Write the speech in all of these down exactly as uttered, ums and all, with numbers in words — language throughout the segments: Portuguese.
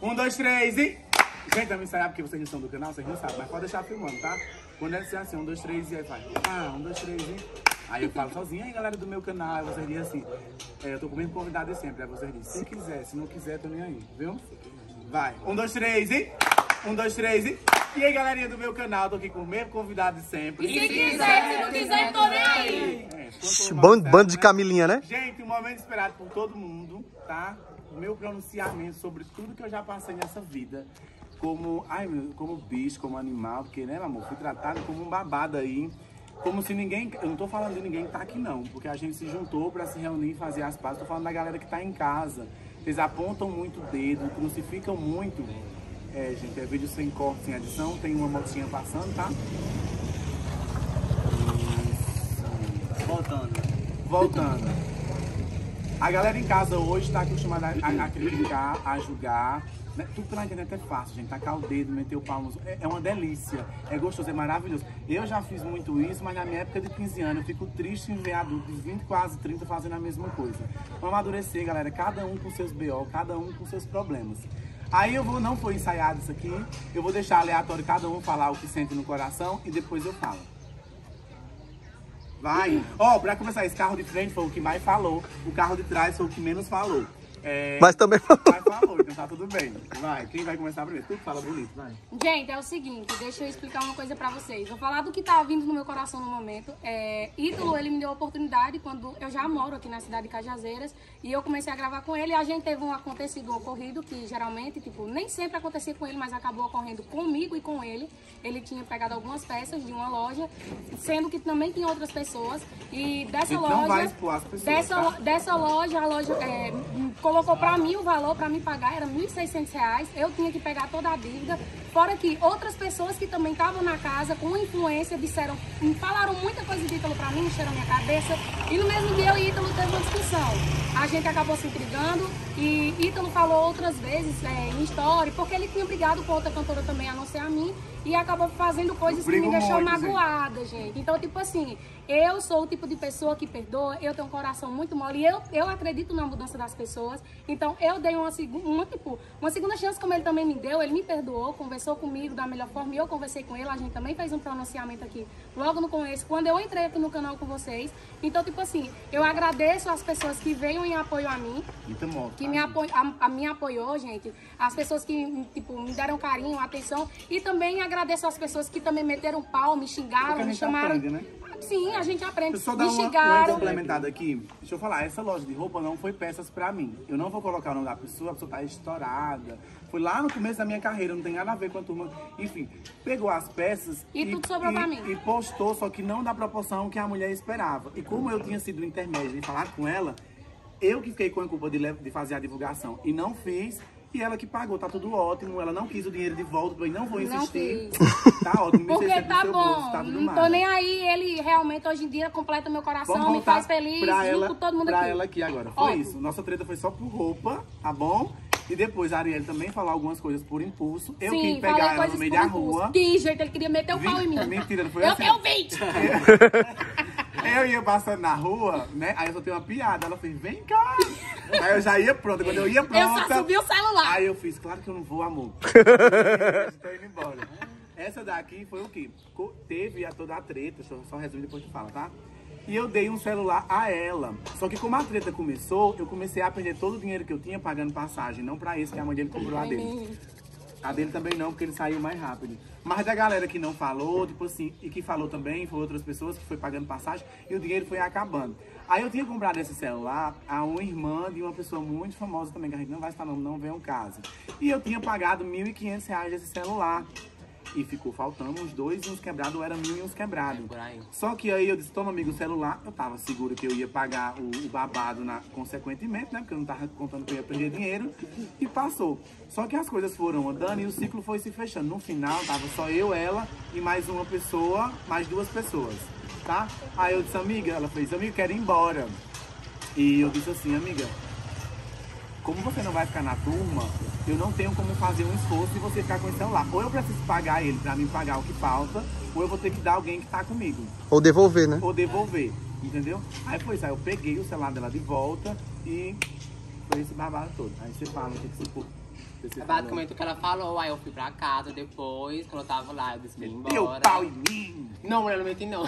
Um, dois, três e... Gente, vamos ensaiar porque vocês não são do canal, vocês não sabem, mas pode deixar filmando, tá? Quando é assim, um, dois, três e aí vai. Ah, um, dois, três e... Aí eu falo sozinho, aí galera do meu canal, aí vocês dizem assim, é, eu tô com o mesmo convidado sempre, aí vocês dizem, se quiser, se não quiser, tô nem aí, viu? Vai, um, dois, três e... Um, dois, três e... E aí, galerinha do meu canal, tô aqui com o mesmo convidado de sempre. E se quiser, se não quiser, tô nem aí. É, bando, bando de Camilinha, né? Gente, um momento esperado por todo mundo, tá? O meu pronunciamento sobre tudo que eu já passei nessa vida. Como, ai, meu, como bicho, como animal, porque, né, meu amor, fui tratado como um babado aí. Como se ninguém, eu não tô falando de ninguém que tá aqui não, porque a gente se juntou pra se reunir e fazer as pazes. Tô falando da galera que tá em casa. Eles apontam muito o dedo, crucificam muito. É, gente, é vídeo sem corte, sem edição. Tem uma motinha passando, tá? Isso. Voltando. Voltando. A galera em casa hoje tá acostumada a, a criticar, a julgar. Né? Tudo pela internet é fácil, gente. Tacar o dedo, meter o palmo. É, é uma delícia. É gostoso, é maravilhoso. Eu já fiz muito isso, mas na minha época de quinze anos eu fico triste em ver adultos de vinte, quase trinta fazendo a mesma coisa. Vamos amadurecer, galera. Cada um com seus B O, cada um com seus problemas. Aí eu vou, não foi ensaiado isso aqui, eu vou deixar aleatório cada um falar o que sente no coração e depois eu falo. Vai! Ó, oh, pra começar, esse carro de frente foi o que mais falou, o carro de trás foi o que menos falou. É... Mas também falou. Mas falou, então tá tudo bem. Vai, quem vai começar primeiro? Tu que fala bonito, vai. Gente, é o seguinte, deixa eu explicar uma coisa pra vocês. Vou falar do que tá vindo no meu coração no momento. É, Ítalo, ele me deu a oportunidade quando eu já moro aqui na cidade de Cajazeiras e eu comecei a gravar com ele. A gente teve um acontecido, um ocorrido que geralmente, tipo, nem sempre acontecia com ele, mas acabou ocorrendo comigo e com ele. Ele tinha pegado algumas peças de uma loja, sendo que também tinha outras pessoas. E dessa Então loja, não vai expor as pessoas, dessa, tá? dessa loja, a loja é, colocou pra mim o valor pra me pagar, era mil e seiscentos reais. Eu tinha que pegar toda a dívida. Fora que outras pessoas que também estavam na casa com influência disseram, falaram muita coisa de Ítalo pra mim, encheram a minha cabeça. E no mesmo dia eu e Ítalo teve uma discussão. A gente acabou se intrigando e Ítalo falou outras vezes é, em story, porque ele tinha brigado com outra cantora também, a não ser a mim, e acabou fazendo coisas que me deixou muito, magoada, gente. gente. Então, tipo assim, eu sou o tipo de pessoa que perdoa, eu tenho um coração muito mole e eu, eu acredito na mudança das pessoas. Então, eu dei uma, uma, tipo, uma segunda chance, como ele também me deu, ele me perdoou, conversou comigo da melhor forma e eu conversei com ele, a gente também fez um pronunciamento aqui logo no começo, quando eu entrei aqui no canal com vocês. Então, tipo assim, eu agradeço as pessoas que veio em apoio a mim, que me, apoio, a, a me apoiou, gente, as pessoas que, tipo, me deram carinho, atenção, e também agradeço as pessoas que também meteram pau, me xingaram, me chamaram... Aprende, né? Sim, a gente aprende. Eu só dar me uma, xingaram. uma complementada aqui. Deixa eu falar, essa loja de roupa não foi peças pra mim. Eu não vou colocar o nome da pessoa, a pessoa tá estourada. Foi lá no começo da minha carreira, não tem nada a ver com a turma. Enfim, pegou as peças e, e tudo sobrou e, pra mim. E postou, só que não da proporção que a mulher esperava. E como eu tinha sido o intermédio de falar com ela, eu que fiquei com a culpa de, de fazer a divulgação e não fiz. E ela que pagou, tá tudo ótimo. Ela não quis o dinheiro de volta, eu não vou insistir. Não tá ótimo, porque tá bom, bolso, tá não tô nem aí. Ele realmente hoje em dia completa meu coração, me faz feliz, pra junto ela, com todo mundo pra aqui. ela aqui agora. Foi Ótimo. Isso. Nossa treta foi só por roupa, tá bom? E depois a Arielle também falou algumas coisas por impulso. Eu Sim, quis pegar ela no meio da rua. Que jeito, ele queria meter o vi, pau em mim. Mentira, não foi eu assim. Eu vi! Eu ia passando na rua, né? Aí eu soltei uma piada. Ela fez, vem cá. Aí eu já ia pronta. Quando eu ia pronta... Eu só subi o celular. Aí eu fiz, claro que eu não vou, amor. Estou indo embora. Essa daqui foi o quê? Teve a toda a treta. Deixa eu só resumir, depois tu fala, tá? E eu dei um celular a ela. Só que como a treta começou, eu comecei a perder todo o dinheiro que eu tinha pagando passagem. Não pra esse, que a mãe dele comprou a dele. A dele também não, porque ele saiu mais rápido. Mas da galera que não falou, tipo assim, e que falou também, foi outras pessoas que foi pagando passagem, e o dinheiro foi acabando. Aí eu tinha comprado esse celular a uma irmã de uma pessoa muito famosa também, que a gente não vai citar nome, não vem um caso. E eu tinha pagado mil e quinhentos reais desse celular. E ficou faltando uns dois e uns quebrados, era mil e uns quebrados. É Só que aí eu disse, toma amigo o celular, eu tava seguro que eu ia pagar o, o babado na, consequentemente, né? Porque eu não tava contando que eu ia perder dinheiro. E passou. Só que as coisas foram andando e o ciclo foi se fechando. No final, tava só eu, ela e mais uma pessoa, mais duas pessoas, tá? Aí eu disse, amiga, ela fez, amiga, quero ir embora. E eu disse assim, amiga, como você não vai ficar na turma, eu não tenho como fazer um esforço de você ficar com esse celular. Ou eu preciso pagar ele pra mim pagar o que falta, ou eu vou ter que dar alguém que tá comigo. Ou devolver, né? Ou devolver, entendeu? Aí foi isso, aí eu peguei o celular dela de volta e foi esse babado todo. Aí você fala o que você for. Você Basicamente o que ela falou, aí eu fui pra casa depois, quando eu tava lá, eu disse que ia embora. Deu pau em mim! Não, realmente não.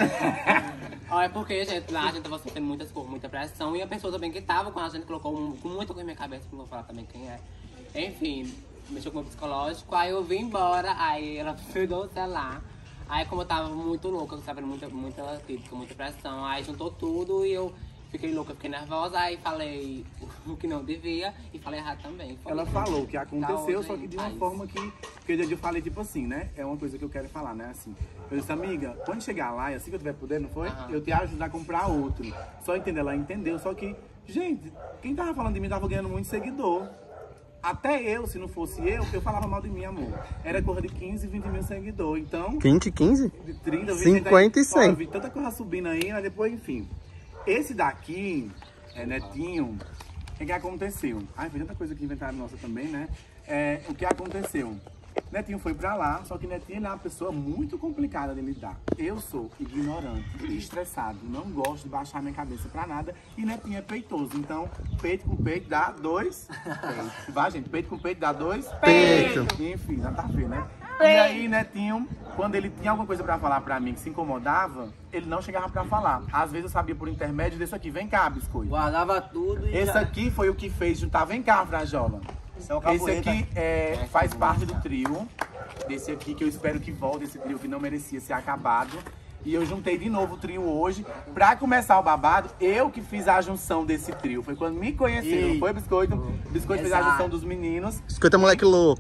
É porque, gente, lá a gente tava sofrendo muitas, muita pressão e a pessoa também que tava com a gente colocou um, com muita coisa na minha cabeça, não vou falar também quem é. Enfim, mexeu com o meu psicológico, aí eu vim embora, aí ela pegou o celular. Aí como eu tava muito louca, eu tava vendo muita, muita crítica, muita pressão, aí juntou tudo e eu fiquei louca, fiquei nervosa, aí falei o que não devia e falei errado também. Foi Ela falou o que aconteceu, tá só que de uma aí. forma que... Porque eu falei tipo assim, né? É uma coisa que eu quero falar, né? Assim, eu disse, amiga, quando chegar lá, e assim que eu tiver poder, não foi? Aham. Eu te ajudo a comprar outro. Só entender, ela entendeu, só que... Gente, quem tava falando de mim tava ganhando muito seguidor. Até eu, se não fosse eu, eu falava mal de mim, amor. Era coisa de quinze, vinte mil seguidores. Então, vinte, quinze? de trinta, vinte, cinquenta e cem. Eu vi tanta coisa subindo aí, mas depois, enfim. Esse daqui, é Netinho, o que, que aconteceu? Ai, foi tanta coisa que inventaram nossa também, né? É, o que aconteceu? Netinho foi pra lá, só que Netinho é uma pessoa muito complicada de lidar. Eu sou ignorante, estressado, não gosto de baixar minha cabeça pra nada. E Netinho é peitoso, então peito com peito dá dois peitos. Vai, gente, peito com peito dá dois Peito. Enfim, já tá feio, né? E aí, Netinho, quando ele tinha alguma coisa pra falar pra mim que se incomodava, ele não chegava pra falar. Às vezes eu sabia por intermédio desse aqui, vem cá, biscoito. Guardava tudo e Esse já... aqui foi o que fez juntar, vem cá, Frajola. Esse é o Esse capoeira. aqui é, faz parte do trio, desse aqui que eu espero que volte, esse trio que não merecia ser acabado. E eu juntei de novo o trio hoje. Pra começar o babado, eu que fiz a junção desse trio. Foi quando me conheceram, não foi, Biscoito? Biscoito fez a Exato. junção dos meninos. Biscoito é moleque louco.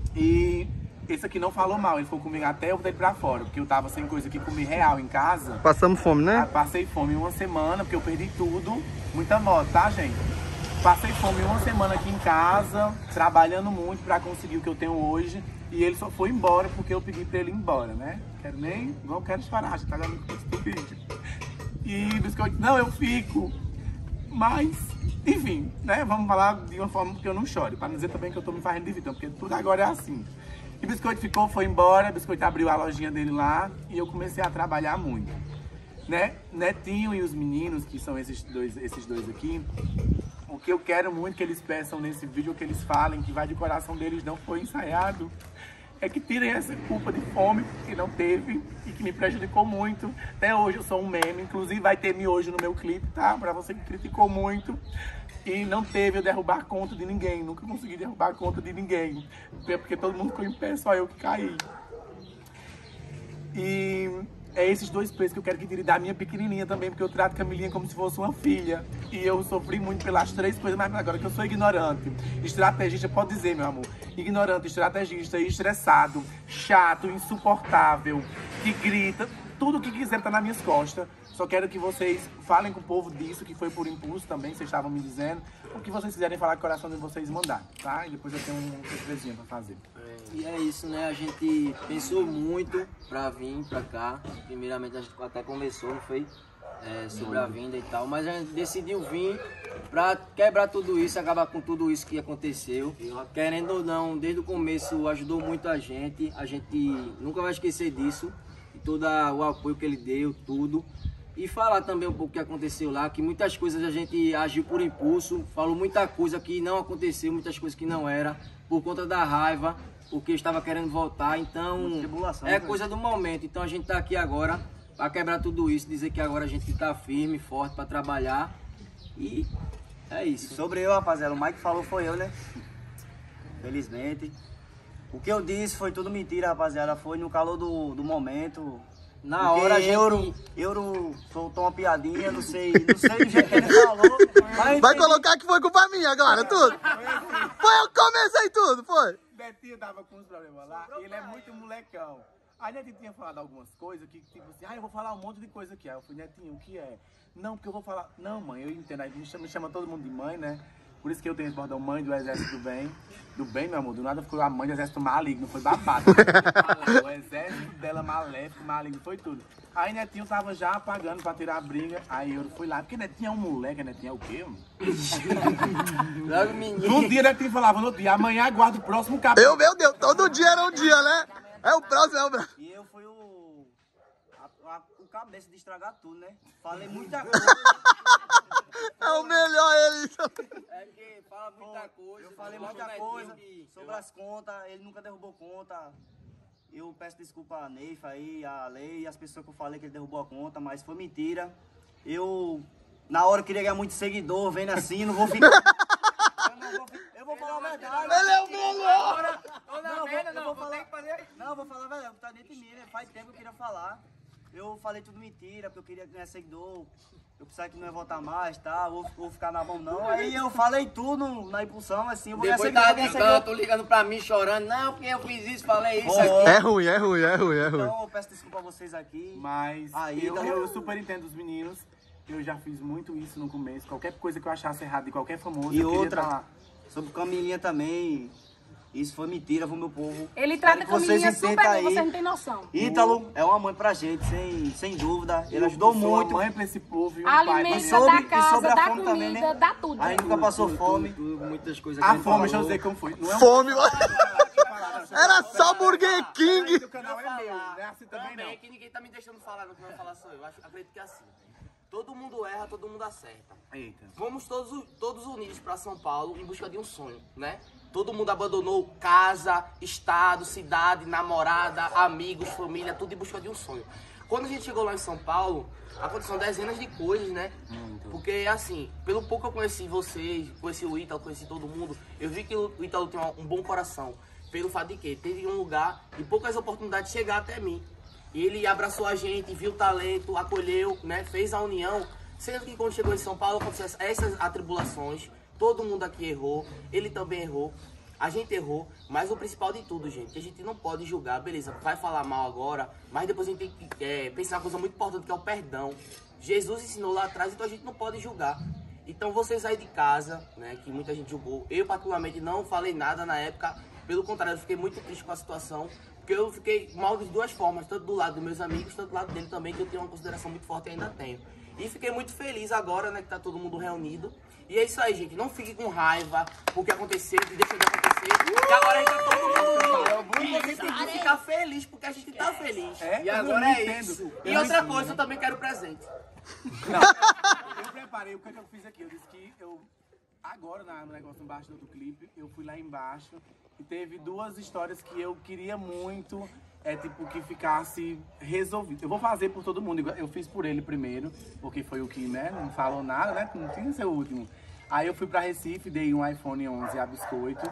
E esse aqui não falou mal, ele ficou comigo até eu voltei pra fora. Porque eu tava sem coisa que comer real em casa. Passamos fome, Ah, né? Passei fome uma semana, porque eu perdi tudo. Muita moto, tá, gente? Passei fome uma semana aqui em casa, trabalhando muito pra conseguir o que eu tenho hoje. E ele só foi embora porque eu pedi pra ele ir embora, né? Quero nem... Não quero disparar, já tá dando muito vídeo. E Biscoito, não, eu fico. Mas, enfim, né? Vamos falar de uma forma que eu não chore. Pra não dizer também que eu tô me fazendo de vítima, porque tudo agora é assim. E Biscoito ficou, foi embora. Biscoito abriu a lojinha dele lá e eu comecei a trabalhar muito. Né? Netinho e os meninos, que são esses dois, esses dois aqui, o que eu quero muito que eles peçam nesse vídeo, que eles falem, que vai de coração deles, não foi ensaiado, é que tirem essa culpa de fome que não teve e que me prejudicou muito. Até hoje eu sou um meme, inclusive vai ter miojo no meu clipe, tá? Pra você que criticou muito. E não teve eu derrubar a conta de ninguém, nunca consegui derrubar a conta de ninguém, porque todo mundo ficou em pé, só eu que caí. E é esses dois preços que eu quero que tire da minha pequenininha também, porque eu trato Camilinha como se fosse uma filha. E eu sofri muito pelas três coisas, mas agora que eu sou ignorante, estrategista, pode dizer, meu amor, ignorante, estrategista, estressado, chato, insuportável, que grita, tudo o que quiser tá nas minhas costas. Só quero que vocês falem com o povo disso, que foi por impulso também, vocês estavam me dizendo. O que vocês quiserem falar com o coração de vocês, mandar, tá? E depois eu tenho uma surpresinha pra fazer. E é isso, né? A gente pensou muito pra vir pra cá. Primeiramente a gente até conversou, não foi? É, sobre a vinda e tal. Mas a gente decidiu vir pra quebrar tudo isso, acabar com tudo isso que aconteceu. Querendo ou não, desde o começo ajudou muito a gente. A gente nunca vai esquecer disso. E todo o apoio que ele deu, tudo. E falar também um pouco o que aconteceu lá, que muitas coisas a gente agiu por impulso, falou muita coisa que não aconteceu, muitas coisas que não era, por conta da raiva, porque eu estava querendo voltar, então é coisa do momento. Então a gente tá aqui agora para quebrar tudo isso, dizer que agora a gente tá firme, forte para trabalhar e é isso. Sobre eu, rapaziada, o Mike falou foi eu, né? Felizmente. O que eu disse foi tudo mentira, rapaziada, foi no calor do, do momento. Na Porque hora a gente... Euro, Euro soltou uma piadinha, não sei, não sei do jeito que ele falou. Mas Vai colocar que foi culpa minha agora, tudo. Foi eu que comecei tudo, foi. Netinho tava com uns problemas lá, e ele é muito molecão. Aí Netinho tinha falado algumas coisas que, tipo assim, ah, eu vou falar um monte de coisa aqui. Aí eu falei, Netinho, o que é? Não, porque eu vou falar... Não, mãe, eu entendo. Aí me chama, me chama todo mundo de mãe, né? Por isso que eu tenho esse bordão, mãe do exército do bem. Do bem, meu amor, do nada ficou a mãe do exército maligno, foi babado. O exército dela maléfico, maligno, foi tudo. Aí Netinho tava já apagando pra tirar a briga, aí eu fui lá, porque Netinho é um moleque, Netinho é o quê, mano? Logo menino. Num dia Netinho falava, no dia, amanhã aguarda o próximo capítulo. Eu, meu Deus, todo dia era um dia, né? É o próximo, é o próximo. E eu fui o... a, o cabeça de estragar tudo, né? Falei muita coisa. É o melhor ele. É que fala muita coisa. Eu falei logo muita vai coisa ter que- sobre as contas, ele nunca derrubou conta. Eu peço desculpa a Neifa aí, a Lei e as pessoas que eu falei que ele derrubou a conta, mas foi mentira. Eu, na hora, eu queria ganhar muito seguidor, vendo assim, não vou ficar. eu, não vou, fi- eu vou falar a verdade. Ele é o melhor. Não, Não, não, vou- merda, eu não, vou vou falar- ter que fazer. Não, eu vou falar a verdade, tá dentro de mim, né? Faz tempo que eu queria falar. Eu falei tudo mentira, porque eu queria ganhar seguidor. Eu pensava que não ia voltar mais, tá? Vou, vou ficar na mão, não. Aí eu falei tudo na impulsão, assim, eu vou ganhar Depois seguidor, tava vou ganhar gritando, seguidor. tô ligando pra mim, chorando. Não, porque eu fiz isso, falei isso Pô, aqui. É ruim, é ruim, é ruim, é ruim. Então eu peço desculpa a vocês aqui. Mas Aí, eu, então- eu super entendo os meninos. Eu já fiz muito isso no começo. Qualquer coisa que eu achasse errado de qualquer famoso, E eu queria outra, tá lá. sobre Camilinha também, isso foi mentira, foi meu povo. Ele Espero trata que a vocês Camilinha super entendam bem, aí. você não tem noção. Ítalo é uma mãe pra gente, sem, sem dúvida. Ele Eu ajudou sou muito. uma mãe pra esse povo e um pai pra Alimenta, mim. sobre- dá e casa, sobre a dá fome comida, também, né? dá tudo. Aí nunca passou fome. Tudo, tudo, muitas coisas que A ele fome, deixa eu falou. dizer como foi. Não é um Fome. Era Era só Burger King. O canal é meu, não é assim também Também não. é que ninguém tá me deixando falar, não que vai falar sou eu. Acho, acredito que é assim. Todo mundo erra, todo mundo acerta. Eita. Fomos todos, todos unidos para São Paulo em busca de um sonho, né? Todo mundo abandonou casa, estado, cidade, namorada, amigos, família, tudo em busca de um sonho. Quando a gente chegou lá em São Paulo, aconteceram dezenas de coisas, né? Porque, assim, pelo pouco que eu conheci vocês, conheci o Ítalo, conheci todo mundo, eu vi que o Ítalo tem um bom coração. Pelo fato de que teve um lugar e poucas oportunidades de chegar até mim. E ele abraçou a gente, viu o talento, acolheu, né? Fez a união. Sendo que quando chegou em São Paulo, aconteceram essas atribulações. Todo mundo aqui errou, ele também errou. A gente errou, mas o principal de tudo, gente, que a gente não pode julgar, beleza, vai falar mal agora, mas depois a gente tem que é, pensar uma coisa muito importante, que é o perdão. Jesus ensinou lá atrás, então a gente não pode julgar. Então vocês aí de casa, né, que muita gente julgou, eu particularmente não falei nada na época, pelo contrário, eu fiquei muito triste com a situação, porque eu fiquei mal de duas formas, tanto do lado dos meus amigos, tanto do lado dele também, que eu tenho uma consideração muito forte e ainda tenho. E fiquei muito feliz agora, né, que tá todo mundo reunido. E é isso aí, gente. Não fique com raiva porque aconteceu, que deixa de acontecer. Que agora a gente tá todo mundo unido. E a gente tem que ficar feliz porque a gente tá feliz. É? E Eu agora não é entendo. isso. Eu E não outra entendo, coisa, né? eu também quero presente. Eu preparei, o que, é que eu fiz aqui? Eu disse que eu, agora na- no negócio embaixo do outro clipe, eu fui lá embaixo e teve duas histórias que eu queria muito, é tipo, que ficasse resolvido. Eu vou fazer por todo mundo, igual- eu fiz por ele primeiro, porque foi o que, né, não falou nada, né, não tinha que ser o último. Aí eu fui pra Recife, dei um iPhone onze a biscoito.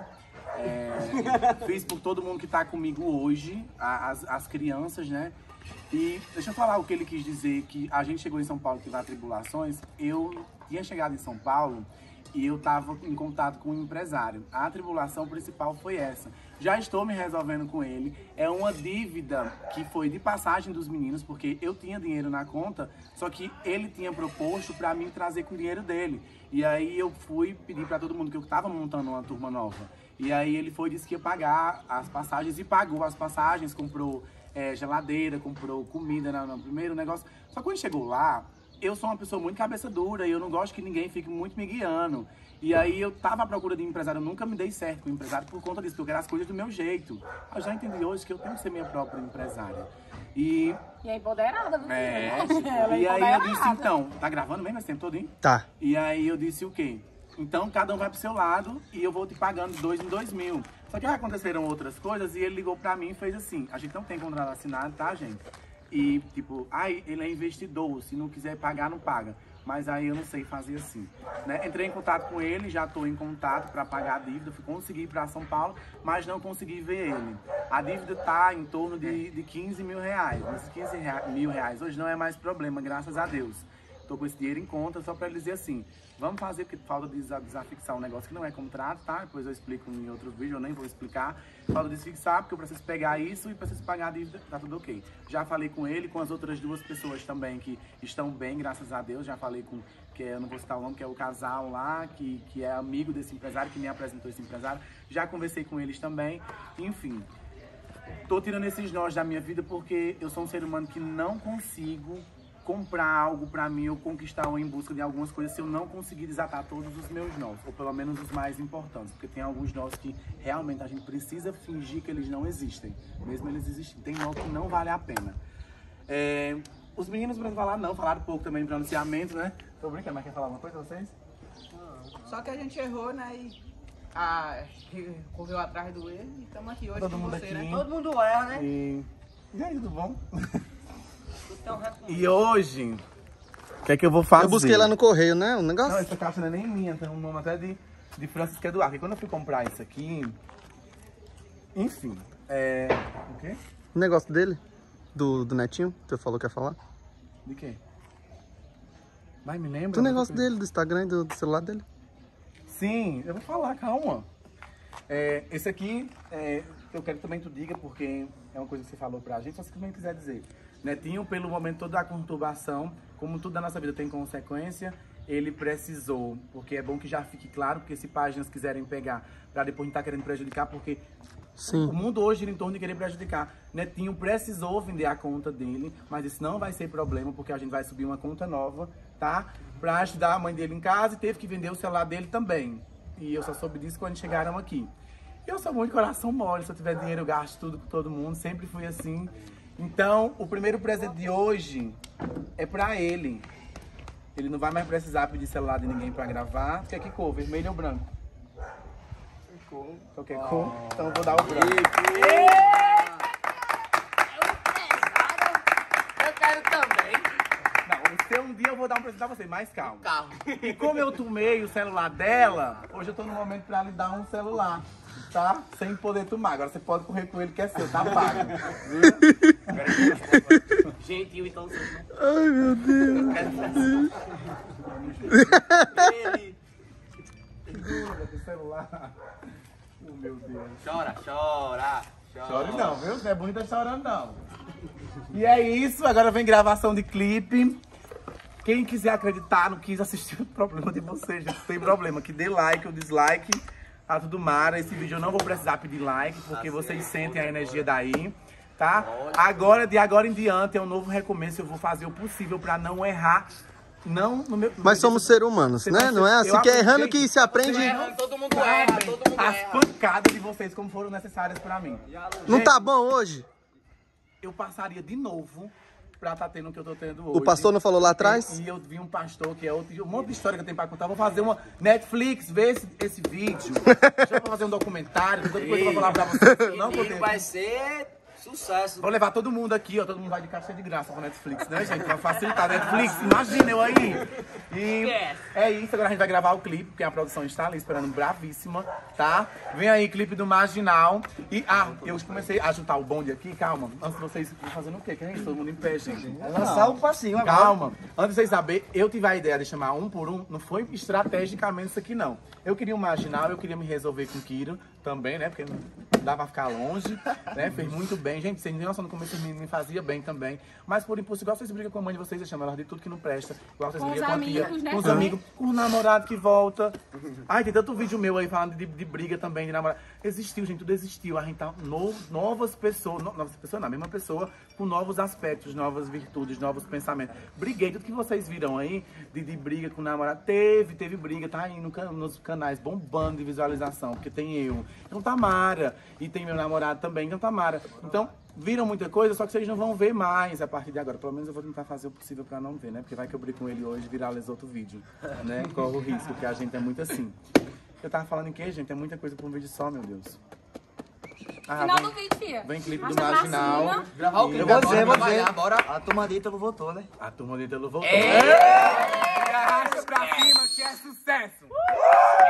É, fiz por todo mundo que tá comigo hoje, a- as, as crianças, né? E deixa eu falar o que ele quis dizer, que a gente chegou em São Paulo, teve atribulações. Eu tinha chegado em São Paulo e eu tava em contato com um empresário. A atribulação principal foi essa. Já estou me resolvendo com ele. É uma dívida que foi de passagem dos meninos, porque eu tinha dinheiro na conta, só que ele tinha proposto pra mim trazer com o dinheiro dele. E aí eu fui pedir pra todo mundo, que eu tava montando uma turma nova. E aí ele foi, disse que ia pagar as passagens e pagou as passagens, comprou é, geladeira, comprou comida no, no primeiro negócio. Só que quando chegou lá, eu sou uma pessoa muito cabeça dura e eu não gosto que ninguém fique muito me guiando. E aí eu tava à procura de um empresário, eu nunca me dei certo com o empresário por conta disso, porque eu quero as coisas do meu jeito. Eu já entendi hoje que eu tenho que ser minha própria empresária. E, E é empoderada, viu? é, Ela é e aí eu disse, empoderada. então, tá gravando mesmo esse tempo todinho? Tá. E aí eu disse o quê? Então cada um vai pro seu lado e eu vou te pagando dois em dois mil. Só que aí aconteceram outras coisas e ele ligou pra mim e fez assim, a gente não tem contrato assinado, tá, gente? E tipo, aí ele é investidor, se não quiser pagar, não paga. Mas aí eu não sei fazer assim, né? Entrei em contato com ele, já tô em contato pra pagar a dívida, fui conseguir ir pra São Paulo, mas não consegui ver ele. A dívida tá em torno de, de quinze mil reais. Esses quinze mil reais hoje não é mais problema, graças a Deus. Tô com esse dinheiro em conta, só pra ele dizer assim, vamos fazer, porque falta de desa- desafixar um negócio que não é contrato, tá? Depois eu explico em outro vídeo, eu nem vou explicar. Falta de desfixar, porque eu preciso pegar isso e preciso pagar a dívida, tá tudo ok. Já falei com ele, com as outras duas pessoas também que estão bem, graças a Deus. Já falei com, que eu não vou citar o nome, que é o casal lá, que, que é amigo desse empresário, que me apresentou esse empresário. Já conversei com eles também, enfim. Tô tirando esses nós da minha vida porque eu sou um ser humano que não consigo comprar algo pra mim ou conquistar ou em busca de algumas coisas se eu não conseguir desatar todos os meus nós, ou pelo menos os mais importantes, porque tem alguns nós que realmente a gente precisa fingir que eles não existem, mesmo eles existem, tem nó que não vale a pena. É, Os meninos pra falar não, falaram pouco também de anunciamento, né? Tô brincando, mas quer falar alguma coisa vocês? Só que a gente errou, né? E ah, correu atrás do erro e estamos aqui hoje Todo com mundo você, aqui. né? Todo mundo erra, né? E... e aí, tudo bom? Então, E hoje, o que é que eu vou fazer? Eu busquei lá no correio, né? O Não, negócio. essa caixa não é nem minha, tem um nome até de, de Francisco Eduardo. E quando eu fui comprar isso aqui... Enfim, é... O quê? O negócio dele. Do, do Netinho. Você falou que ia falar. De quê? Vai, me lembra? Do negócio dele, do Instagram e do, do celular dele. Sim, eu vou falar, calma. É, esse aqui, é, eu quero que também tu diga, porque é uma coisa que você falou pra gente, só se também quiser dizer. Netinho, pelo momento toda a conturbação, como tudo da nossa vida tem consequência, ele precisou, porque é bom que já fique claro, porque se páginas quiserem pegar pra depois não estar querendo prejudicar, porque Sim. o mundo hoje gira em torno de querer prejudicar. Netinho precisou vender a conta dele, mas isso não vai ser problema, porque a gente vai subir uma conta nova, tá? Pra ajudar a mãe dele em casa e teve que vender o celular dele também. E eu só soube disso quando chegaram aqui. Eu sou muito de coração mole, se eu tiver dinheiro eu gasto tudo com todo mundo, sempre fui assim. Então, o primeiro presente de hoje é pra ele. Ele não vai mais precisar pedir celular de ninguém pra gravar. Quer que cor? Vermelho ou branco? Cor. Qualquer cor? Então eu vou dar o branco. Eu quero também. Não, o seu um dia eu vou dar um presente pra você, mais calma. Carro. E como eu tomei o celular dela, hoje eu tô no momento pra lhe dar um celular, tá? Sem poder tomar. Agora você pode correr com ele que é seu, tá pago. Gentil, então. Ai, meu Deus. Ele. Segura o celular. Oh, meu Deus. Chora, chora. Chore não, viu? Não é bonita chorando não. E é isso, agora vem gravação de clipe. Quem quiser acreditar, não quis assistir, o problema de vocês, gente. Não tem problema, que dê like ou dislike. Tá tudo mara. Esse vídeo eu não vou precisar pedir like, porque vocês sentem a energia daí, tá? Agora, de agora em diante, é um novo recomeço. Eu vou fazer o possível pra não errar. Não no meu, no Mas meu somos seres humanos, Você né? vai Não é ser- assim eu que é errando aprendi- que se aprende. Todo mundo erra, todo mundo as erra. pancadas de vocês como foram necessárias pra mim. Não Gente, tá bom hoje? eu passaria de novo pra estar tendo o que eu tô tendo hoje. O pastor não falou lá atrás? E eu vi um pastor que é outro, um monte de história que eu tenho pra contar. Vou fazer uma Netflix, ver esse, esse vídeo. Deixa eu fazer um documentário, tanta coisa pra falar pra vocês. Eu não vou Menino ter. vai ser sucesso. Vou levar todo mundo aqui, ó. Todo mundo vai de caixa de graça pra Netflix, né, gente? Pra facilitar a Netflix. Imagina eu aí. E é isso. Agora a gente vai gravar o clipe, porque a produção está ali esperando bravíssima, tá? Vem aí, clipe do Marginal. E, ah, eu comecei a juntar o bonde aqui. Calma. Antes de vocês fazendo o quê? Que é isso? Todo mundo em pé, gente. Lançar o passinho agora. Calma. Antes de vocês saberem, eu tive a ideia de chamar um por um. Não foi estrategicamente isso aqui, não. Eu queria um Marginal, eu queria me resolver com o Kiro também, né? Porque não dá pra ficar longe, né? Fez muito bem. Gente, vocês não têm noção, no começo me fazia bem também. Mas por impulso, igual vocês brigam com a mãe de vocês, eu chamo elas de tudo que não presta. Igual vocês Com brigam os com a tia, amigos, né? com os Também. amigos, com o namorado que volta. Ai, tem tanto vídeo meu aí falando de, de briga também, de namorado. Existiu, gente, tudo existiu. A gente tá no, novas pessoas, no, novas pessoas, não, a mesma pessoa, com novos aspectos, novas virtudes, novos pensamentos. Briguei, tudo que vocês viram aí, de, de briga com o namorado, teve, teve briga, tá aí no, can- nos canais bombando de visualização, porque tem eu, então Tamara, e tem meu namorado também, então Tamara. Então, viram muita coisa, só que vocês não vão ver mais a partir de agora. Pelo menos eu vou tentar fazer o possível pra não ver, né? Porque vai que eu brigo com ele hoje e viraliza outro vídeo, né? Corre o risco, porque a gente é muito assim. Eu tava falando em quê, gente? É muita coisa pra um vídeo só, meu Deus. Ah, Final vem, do vídeo, filha. vem clipe do Arrasta pra Marginal. cima. Gravar o E clipe Eu vou agora, dizer, vou trabalhar, dizer. bora. A turma de Ítalo votou, né? A turma de Ítalo voltou. É. Arrasta pra cima que é sucesso.